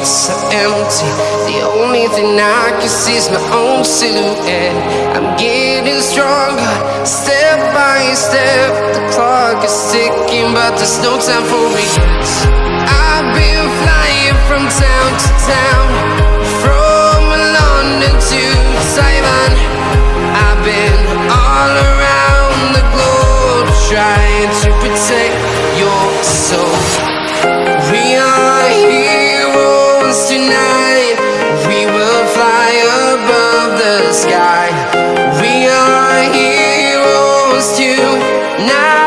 so empty. The only thing I can see is my own silhouette. I'm getting stronger, step by step. The clock is ticking, but there's no time for regrets. I've been flying from town to town, from London to Taiwan. I've been all around the globe, trying to protect your soul. We are heroes tonight. We will fly above the sky. We are heroes tonight.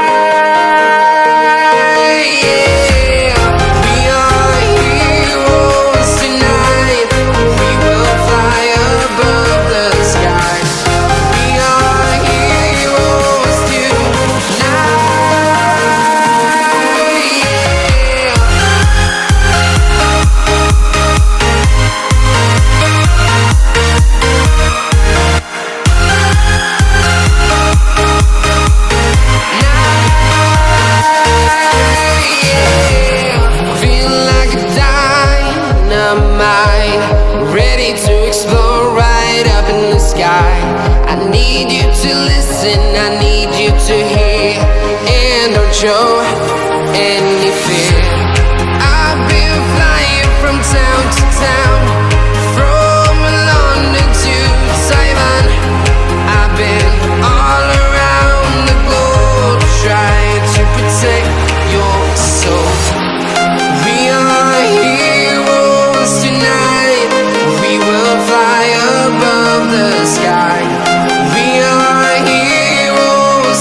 Ready to explore right up in the sky. I need you to listen, I need you to hear, and don't show any fear. I've been flying from town to town, from London to Taiwan. I've been all around the globe, trying to protect your soul. We are heroes tonight. We will fly above the sky. We are heroes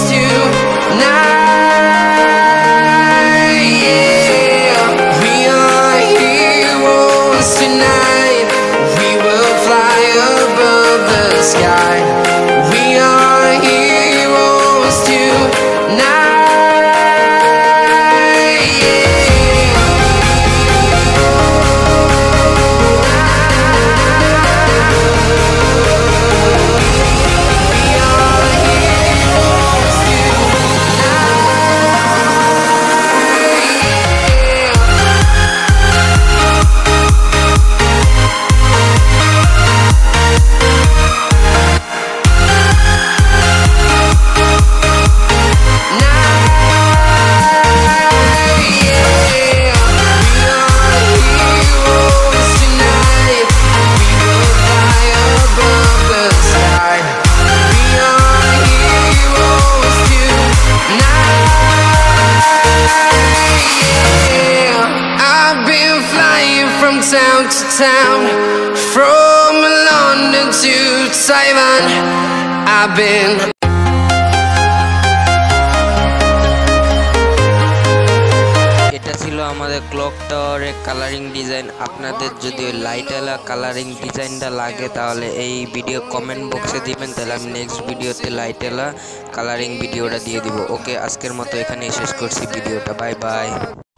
tonight. Yeah. We are heroes tonight. We will fly above the sky. We are heroes tonight. Town to town, from London to Taiwan. I've been এটা ছিল আমাদের clock টাওয়ারের colouring design. আপনাদের যদি লাইটওয়ালা colouring ডিজাইনটা লাগে তাহলে এই ভিডিও কমেন্ট বক্সে দিবেন, তাহলে আমি নেক্সট ভিডিওতে লাইটওয়ালা কালারিং ভিডিওটা দিয়ে দিব। ওকে, আজকের মতো এখানেই শেষ করছি ভিডিওটা। Bye by.